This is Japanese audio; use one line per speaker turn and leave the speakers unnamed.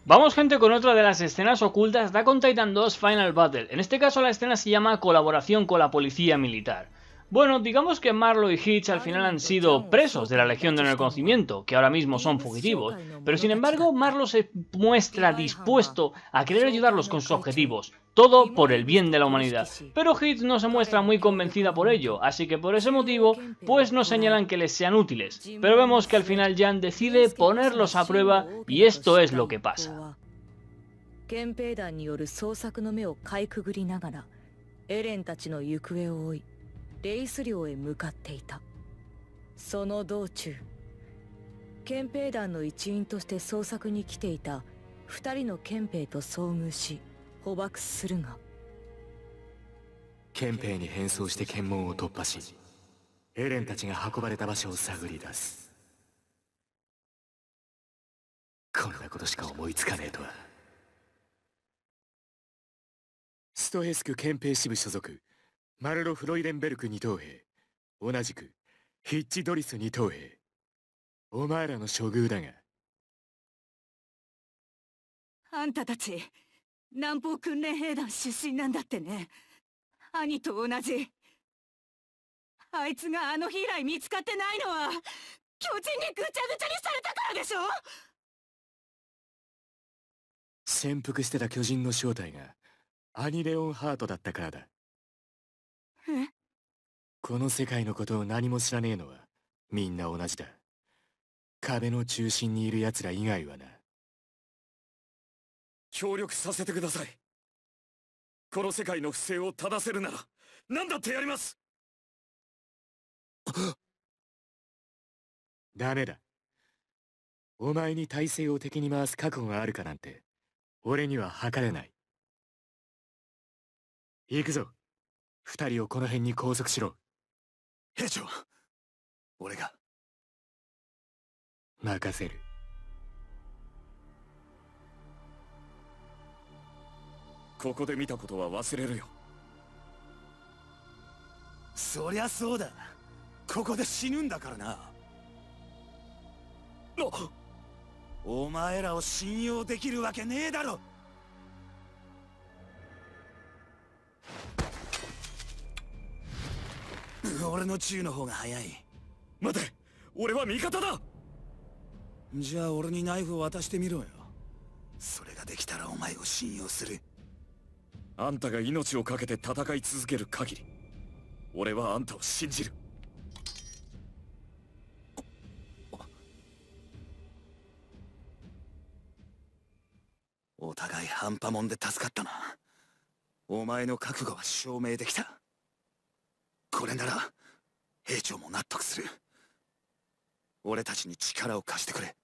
Vamos gente con otra de las escenas ocultas de Attack on Titan 2 Final Battle. En este caso la escena se llama Colaboración con la Policía Militar. Bueno, digamos que Marlo y Hitch al final han sido presos de la Legión del Reconocimiento, que ahora mismo son fugitivos, pero sin embargo Marlo se muestra dispuesto a querer ayudarlos con sus objetivos, todo por el bien de la humanidad, pero Hitch no se muestra muy convencida por ello, así que por ese motivo, pues no señalan que les sean útiles, pero vemos que al final Jan decide ponerlos a prueba y esto es lo que pasa.
憲兵団による捜索の目をかいくぐりながらエレンたちの行方を追いレイス領へ向かっていた。その道中憲兵団の一員として捜索に来ていた2人の憲兵と遭遇し捕獲するが、
憲兵に変装して検問を突破しエレンたちが運ばれた場所を探り出す。こんなことしか思いつかねえとは。ストヘスク憲兵支部所属マルロ・フロイレンベルク二等兵、同じくヒッチ・ドリス二等兵、お前らの処遇だが。
あんたたち南方訓練兵団出身なんだってね。兄と同じ。あいつがあの日以来見つかってないのは巨人にぐちゃぐちゃにされたからでしょ。
潜伏してた巨人の正体がアニレオンハートだったからだ。
え？
この世界のことを何も知らねえのはみんな同じだ。壁の中心にいる奴ら以外はな。
協力させてください。この世界の不正を正せるなら何だってやります。
ダメだ。お前に体制を敵に回す覚悟があるかなんて俺には測れない。行くぞ。二人をこの辺に拘束しろ。
兵長、俺が
任せる。
ここで見たことは忘れるよ。
そりゃそうだ。ここで死ぬんだからな。お前らを信用できるわけねえだろ。俺の銃の方が早い。
待て、俺は味方だ。
じゃあ俺にナイフを渡してみろよ。それができたらお前を信用する。
あんたが命を懸けて戦い続ける限り俺はあんたを信じる。
お互い半端もんで助かったな。お前の覚悟は証明できた。これなら兵長も納得する。俺たちに力を貸してくれ。